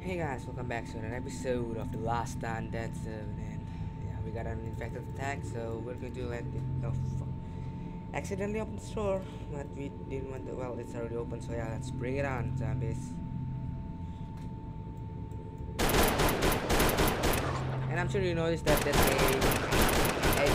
Hey guys, welcome back to another episode of the Last Stand Dead Zone, and yeah, we got an infected attack, so we're going to let it. Oh, fuck. Accidentally open the store, but we didn't want to. Well, it's already open, so yeah, let's bring it on, zombies. And I'm sure you noticed that there's a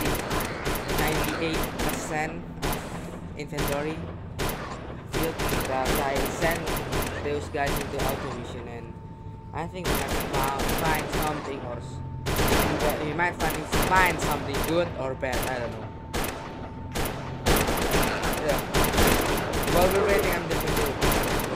98% of inventory field that I sent those guys into automation, and I think we might find something we might find something good or bad. I don't know. Yeah. While we're waiting, I'm just going to.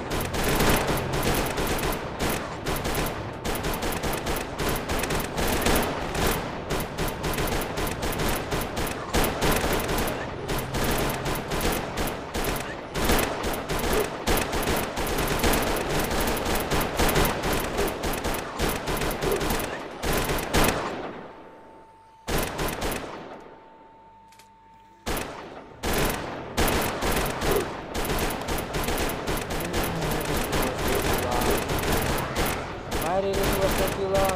Why did it take too long?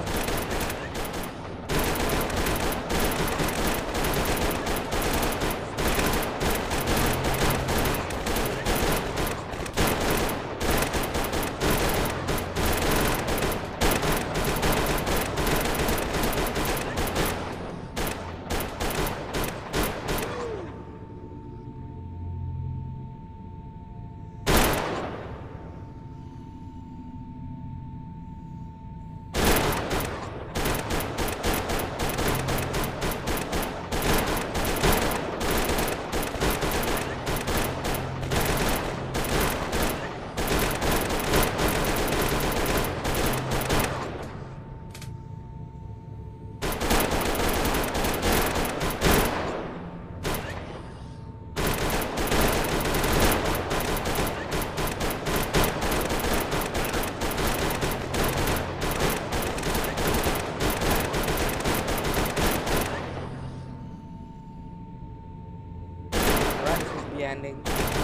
The ending.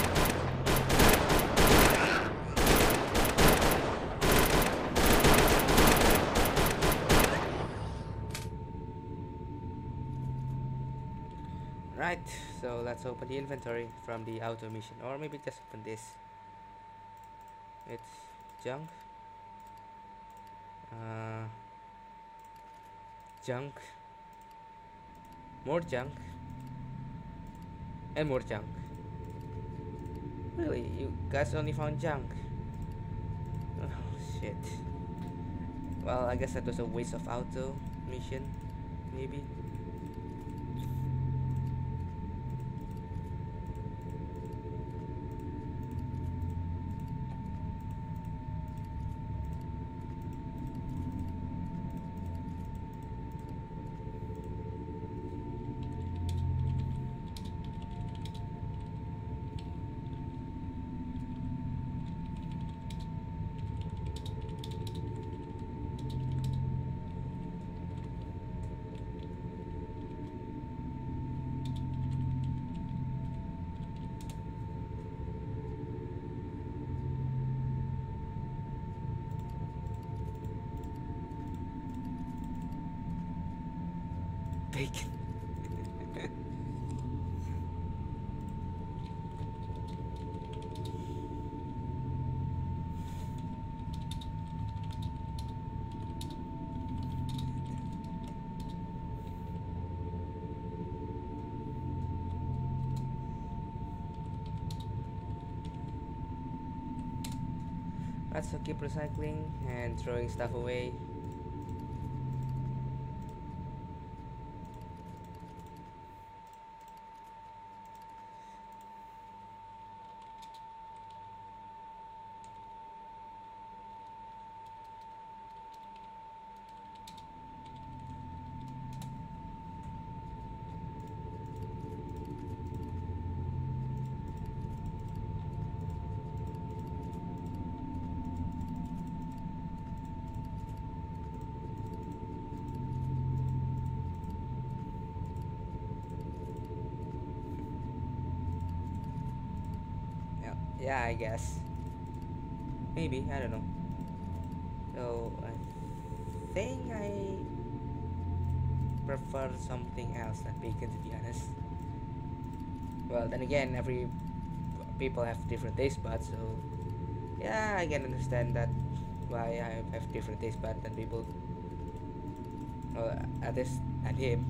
Right, so let's open the inventory from the auto mission, or maybe just open this. It's junk, uh, junk, more junk, and more junk. Really, you guys only found junk? Oh shit. Well, I guess that was a waste of auto mission, maybe. Bacon. Right, so keep recycling and throwing stuff away. Yeah, I guess. Maybe, I don't know. So I think I prefer something else than bacon, to be honest. Well, then again, every people have different taste buds, so yeah, I can understand that why I have different taste buds than people. Well, at this, at him.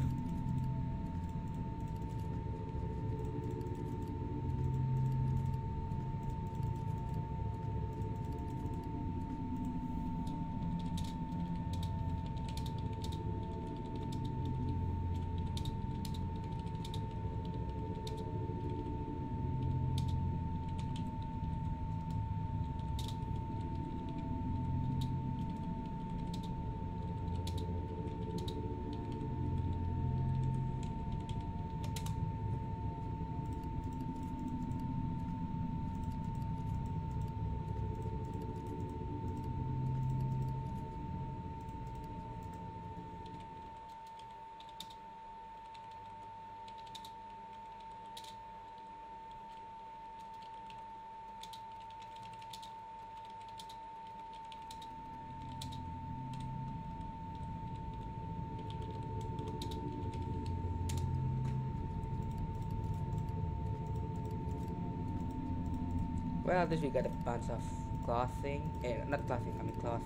Well, at least we got a bunch of clothing. Not clothing, I mean cloth.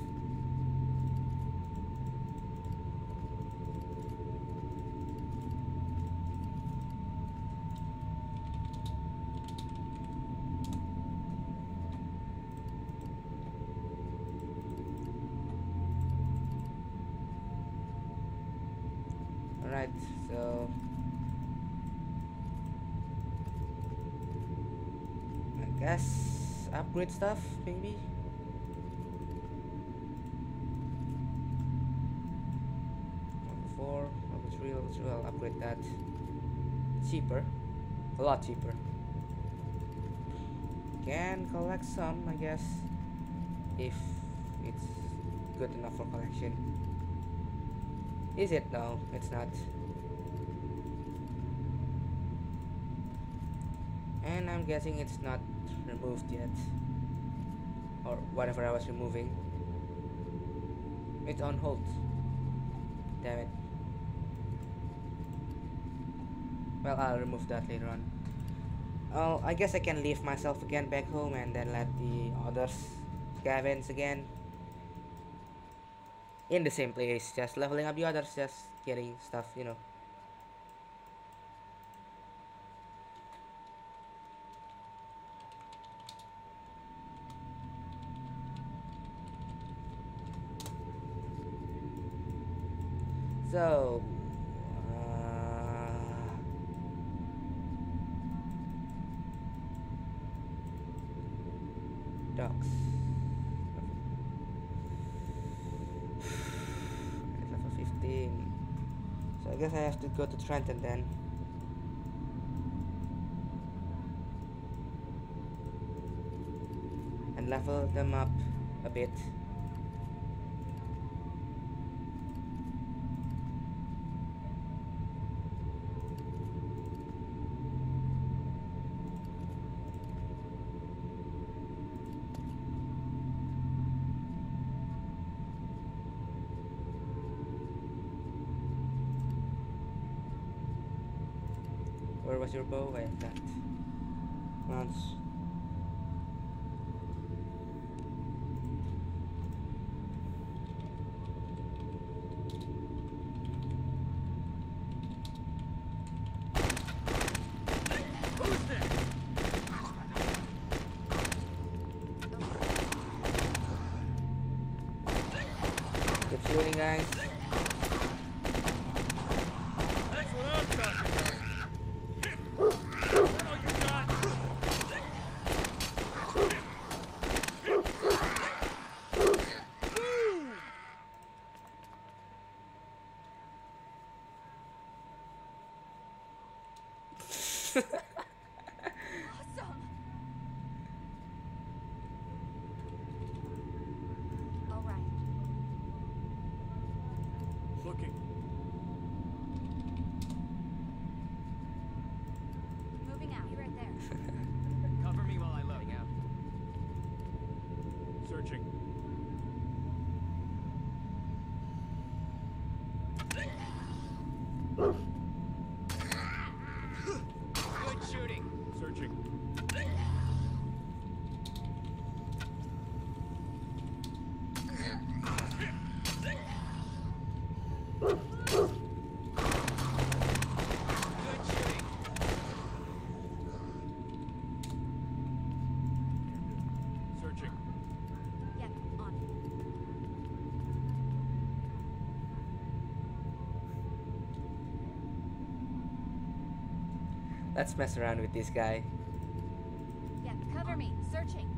Alright, so I guess upgrade stuff, maybe? Level 4, level 3, I'll upgrade that. Cheaper. A lot cheaper. Can collect some, I guess, if it's good enough for collection. Is it? No, it's not. And I'm guessing it's not removed yet, or whatever I was removing. It's on hold. Damn it. Well, I'll remove that later on. Oh, I guess I can leave myself again back home and then let the others scavenge again in the same place, just leveling up the others, just getting stuff, you know. So docks. It's level 15. So I guess I have to go to Trenton then. And level them up a bit. Where was your bow? I have that. Lance. Keep shooting, guys. That's what I'm talking about. Is that all you got? Awesome. All right. Looking. Moving out. Be right there. Cover me while I load. Out. Searching. Good shooting. Searching. Good shooting. Searching. Yep, on. Let's mess around with this guy. Yep, cover me. Searching.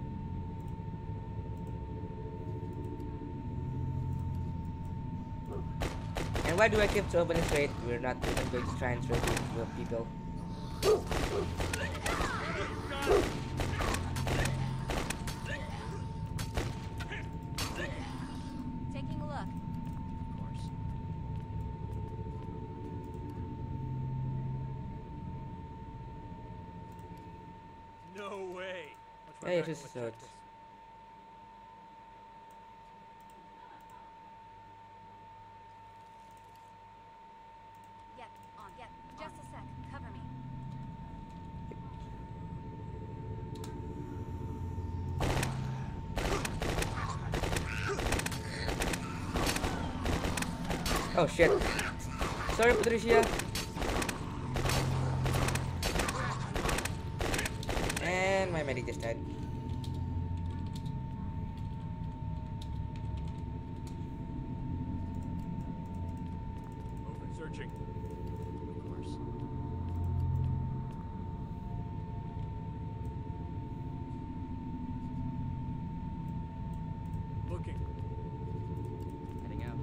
And why do I keep to open straight? We're not even going to try and trade with people. Taking a look. Of course. No way. Watch my Hey, back, just let's so check it's- this. Yep, on. Yep, just a sec. Cover me. Oh shit. Sorry, Patricia. And my medic just died. Over. Searching. Of course. Looking. Heading out.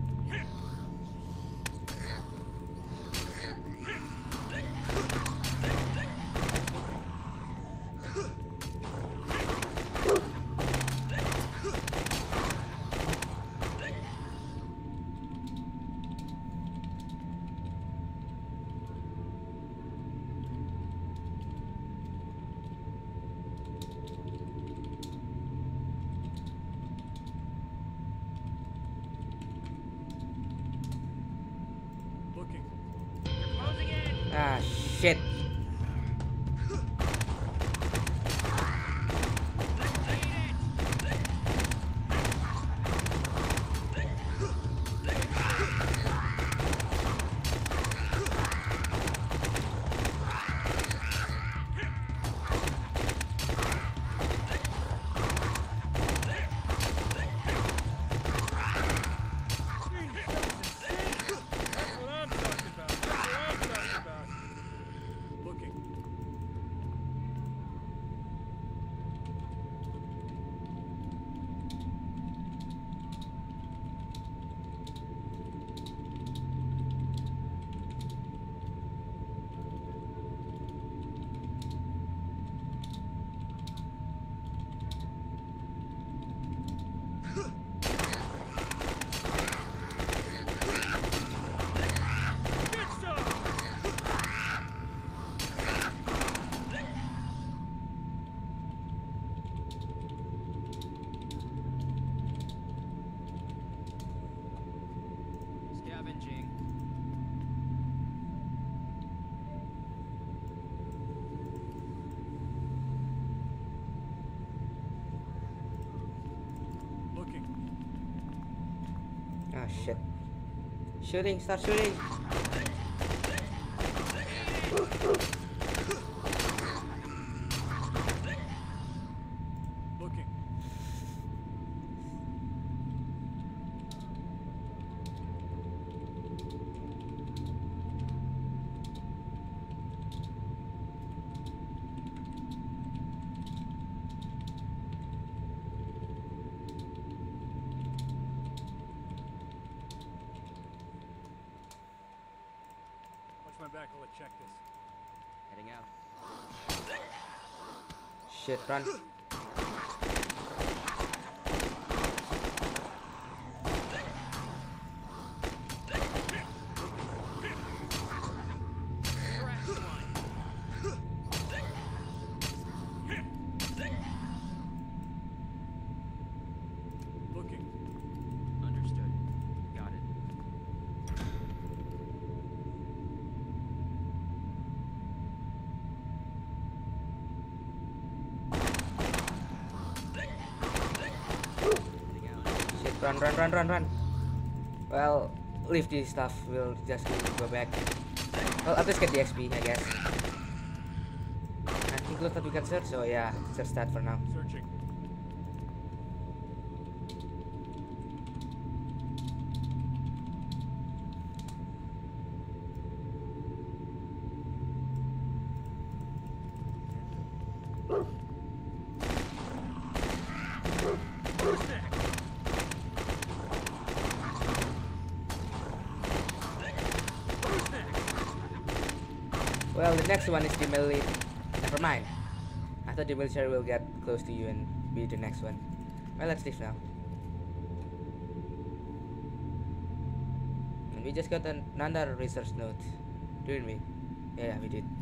Looking. You're closing in. Ah shit. That's what I'm talking about. That's what I'm talking about. Looking. Get some. Scavenging. Looking. Ah shit. Shooting, start shooting. Looking. Watch my back. I'll let check this. Heading out. Shit, run. Crash one. Looking. Understood. Got it. Run, run, run, run, run. Well, leave this stuff. We'll just go back. Well, I'll just get the XP, I guess. I think that we can search. So yeah, search that for now. Searching. Well, the next one is the melee. Never mind. I thought the military will get close to you and be the next one. Well, let's leave now. And we just got another research note, didn't we? Yeah, we did.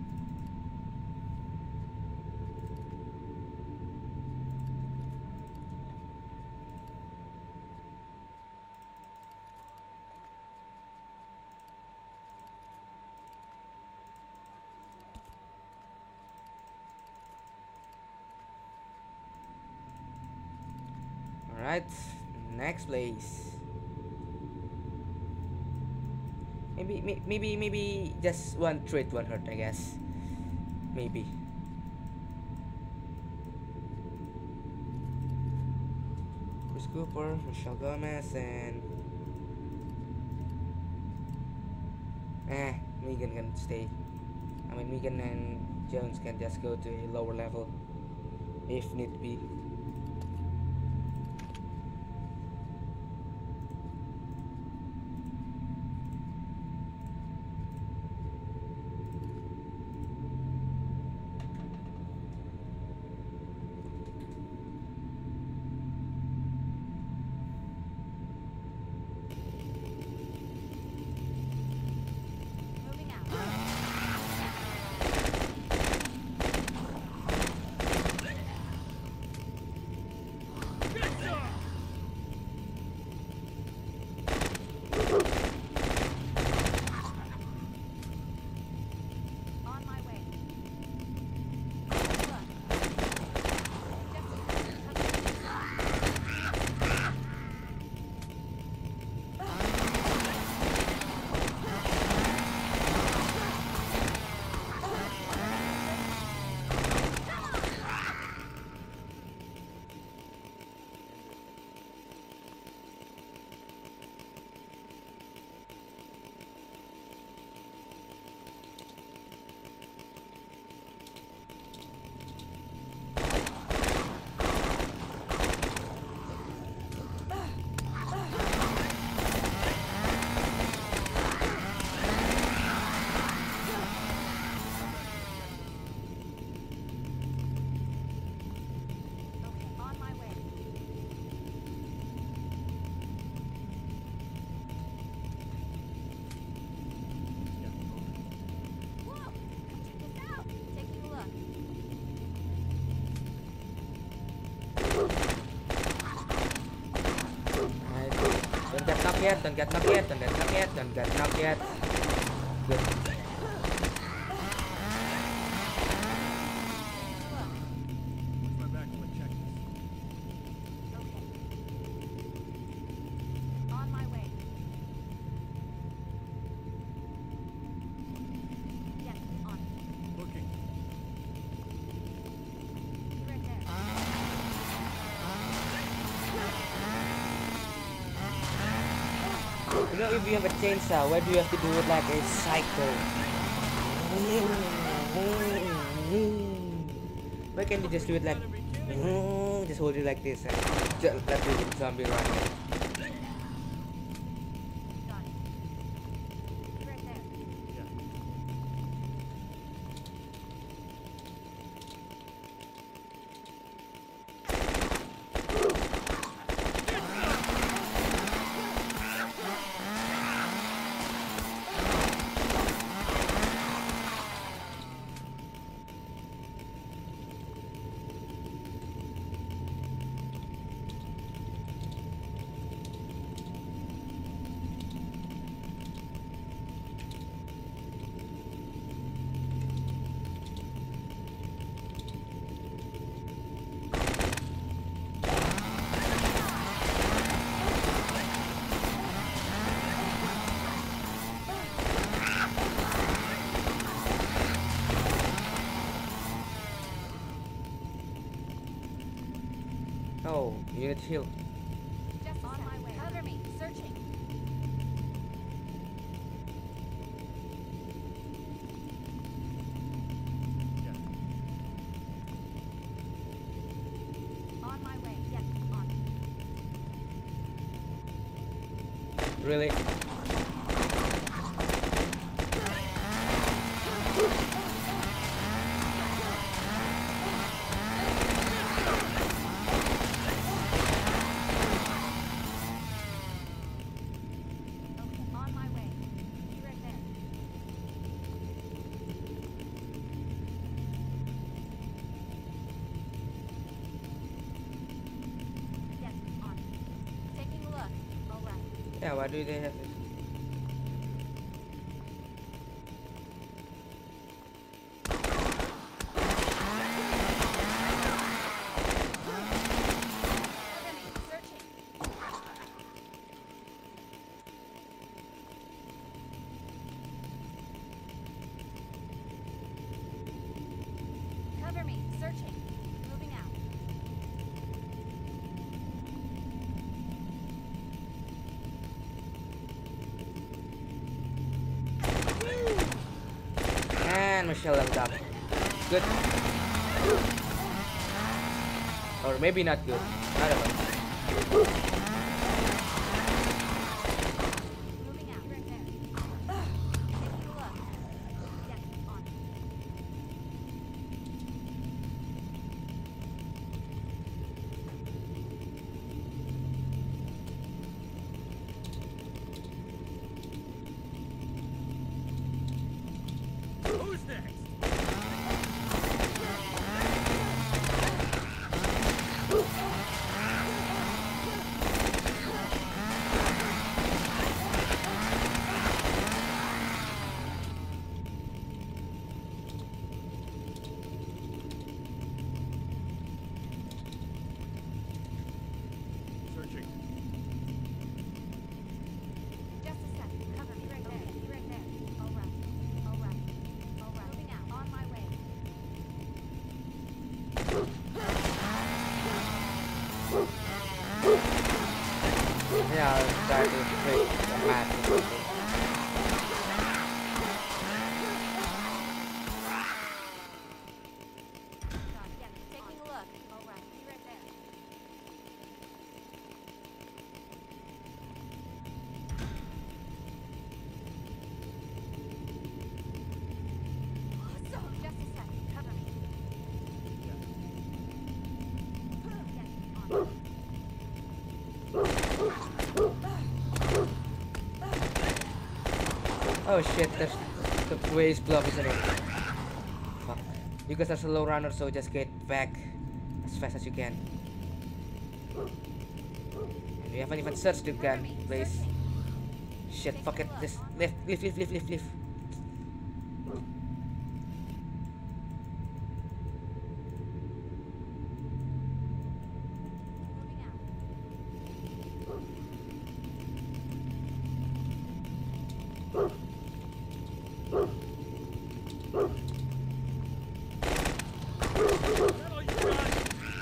Alright, next place. Maybe just one trait, one hurt, I guess. Maybe. Chris Cooper, Michelle Gomez, and Megan can stay. I mean, Megan and Jones can just go to a lower level if need be. Moving out. On my way. Look. Okay, on my way. Whoa! Check this out. Taking a look. Right. Don't get knocked yet, don't get knocked yet, don't get knocked yet, don't get knocked yet. Good. Watch my back while I check this. Okay. On my way. Yes, on. Looking. Right there. You know, if you have a chainsaw, why do you have to do it like a cycle? Why can't you just do it like, just hold it like this and just let the zombie run? Got it. Right there. Yeah. to heal. Just on my way. Cover me. Searching. On my way. Yes, on. Really? Okay, on my way. Be right there. Yes, on. Taking a look. All right. Yeah, why do they have this? Cover me. Searching. Cover me. Searching. Moving out. And Michelle leveled up. Good. Or maybe not good. I don't know. Moving out. Right there. Taking a look. Yes, on. Who's next? Searching. Just a sec. Cover me. Right there. Be right there. All right. All right. All right. Moving out. On my way. Yeah, I'll try to break the math. Got it. Yes, taking a look. All right. Be right there. Awesome. Just a sec. Cover me. Yes, on. Oh shit, there's the way is blocked, isn't it? Fuck. You guys are slow runner, so just get back as fast as you can. And we haven't even searched the gun, please. Shit, fuck it. Just leave. Moving out. That'll you got.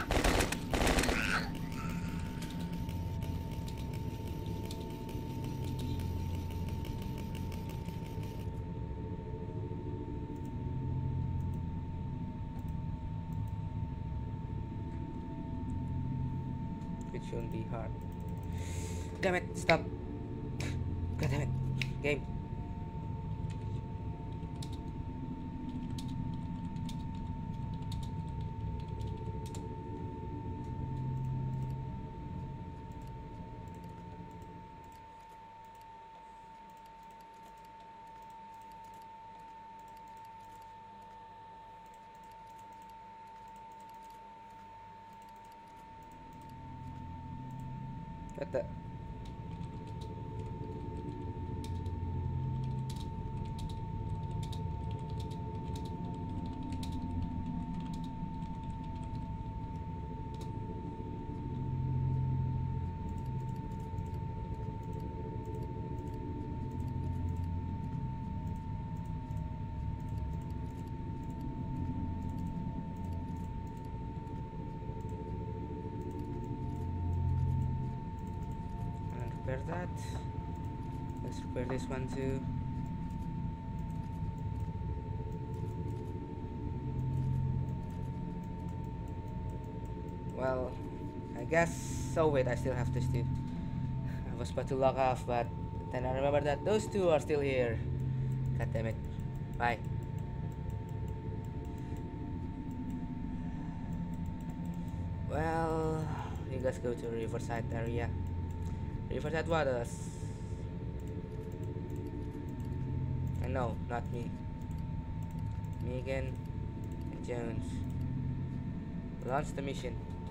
It shouldn't be hard. Damn it, stop. God damn it. Game. What the? repair that. Let's repair this one too. Well, I guess so. Wait, I still have this too. I was about to log off, but then I remember that those two are still here. God damn it. Bye. Well, you guys go to Riverside area. Riverside Waters. And no, not me. Megan and Jones. Launch the mission.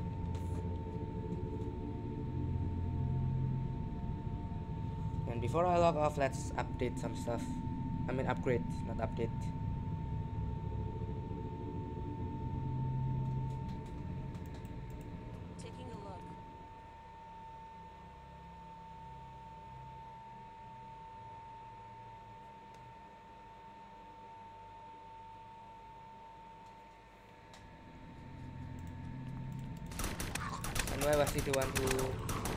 And before I log off, let's update some stuff. I mean upgrade, not update. Taking a look. Nueva City 1 to...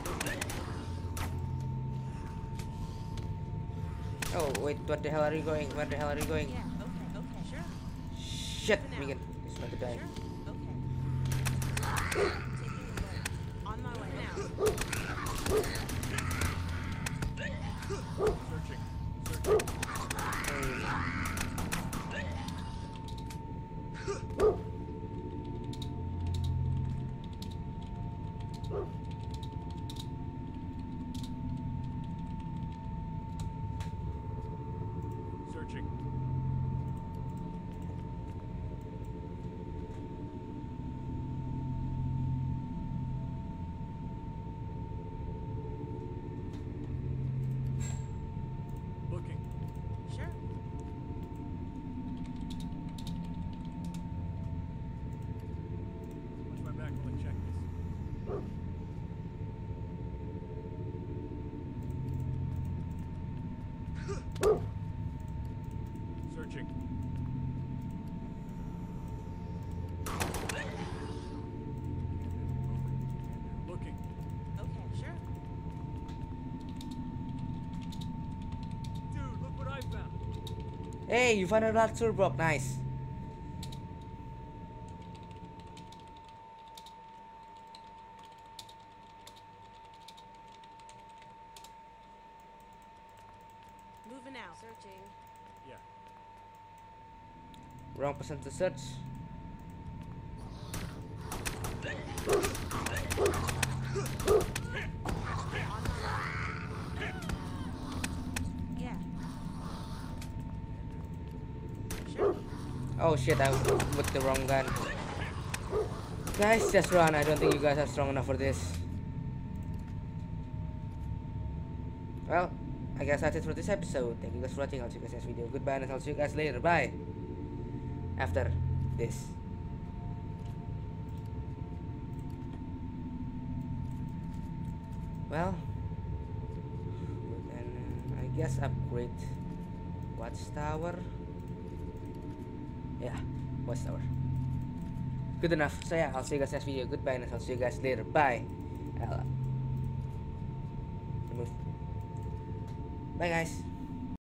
Oh wait, what the hell are you going? Where the hell are you going? Yeah, okay, sure. Shit, Megan, this one to die. Sure, okay. Taking a look. On my way now. Searching. Searching. Searching. Looking. Sure. Watch my back while I check this. Searching. Looking. Okay, sure. Dude, look what I found. Hey, you found another toolbox, nice. Moving out. Searching. Yeah. Wrong person to search. Yeah. Sure. Oh shit, I put the wrong gun. Guys, just run. I don't think you guys are strong enough for this. Well, I guess that's it for this episode. Thank you guys for watching. I'll see you guys next video. Goodbye, and I'll see you guys later. Bye. After this. Well, then I guess upgrade watchtower. Yeah, watchtower. Good enough. So yeah, I'll see you guys next video. Goodbye, and I'll see you guys later. Bye. Remove. Bye, guys.